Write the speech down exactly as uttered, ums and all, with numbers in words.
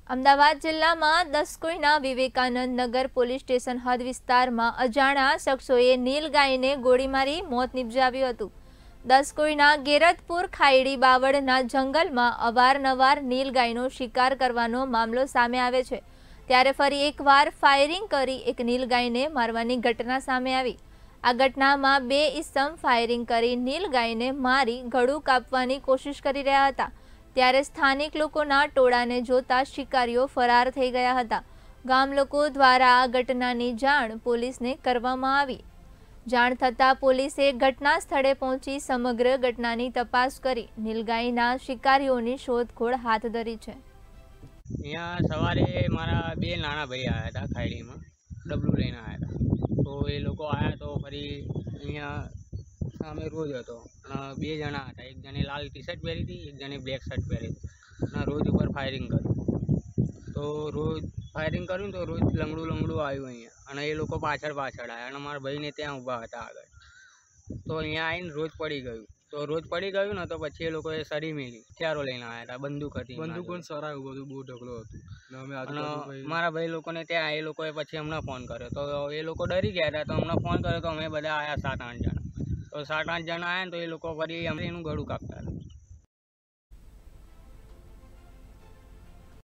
અમદાવાદ જિલ્લામાં દસકોઈના વિવેકાનંદ નગર police station હદ વિસ્તારમાં અજાણ્યા શખ્સોએ નીલગાયને ગોળી મારી મોત નિપજાવ્યું હતું। દસકોઈના ગેરતપુર ખાયડી બાવળના જંગલમાં અવારનવાર નીલગાયનો શિકાર કરવાનો મામલો સામે આવે છે, ત્યારે ફરી એકવાર ફાયરિંગ કરી એક નીલગાયને મારવાની ઘટના સામે આવી। આ ઘટનામાં બે ઇસમ ફાયરિંગ કરી નીલગાયને મારી ગળું કાપવાની કોશિશ કરી રહ્યા હતા, ત્યારે સ્થાનિક લોકોના ટોળાને જોતા શિકારીઓ ફરાર થઈ ગયા હતા। ગામ લોકો દ્વારા આ ઘટનાની જાણ પોલીસને કરવામાં આવી। જાણ થતાં પોલીસે ઘટના સ્થળે પહોંચી સમગ્ર ઘટનાની તપાસ કરી નીલગાયના શિકારીઓની શોધખોળ હાથ ધરી છે। અહીંયા સવારે મારા બે નાના ભાઈ આવ્યા હતા, ખાયડીમાં ડબલું લઈને આવ્યા હતા। તો એ લોકો આવ્યા તો ફરી અહીંયા સામે રોજ હતો અને બે જણા હતા, એક જણે લાલ ટી શર્ટ પહેરી હતી, એક જણે બ્લેક શર્ટ પહેરી હતી અને રોજ ઉપર ફાયરિંગ કર્યું। તો રોજ ફાયરિંગ કર્યું તો રોજ લંગડું લંગડું આવ્યું અહીંયા અને એ લોકો પાછળ પાછળ આવ્યા અને મારા ભાઈને ત્યાં ઊભા હતા આગળ। તો અહીંયા આવીને રોજ પડી ગયું, તો રોજ પડી ગયું ને તો પછી એ લોકોએ સરી મેલી હથિયારો લઈને આવ્યા હતા, બંદૂક હતી, બંદૂક પણ સરાયું બધું બહુ ઢગલો હતું અને મારા ભાઈ લોકોને ત્યાં એ લોકોએ પછી અમને ફોન કર્યો તો એ લોકો ડરી ગયા હતા, તો અમને ફોન કર્યો તો અમે બધા આવ્યા સાત આઠ જણા। તો સાત આઠ જણા આવ્યા ને તો એ લોકો ફરી અમને એનું ગળું કાપતા હતા।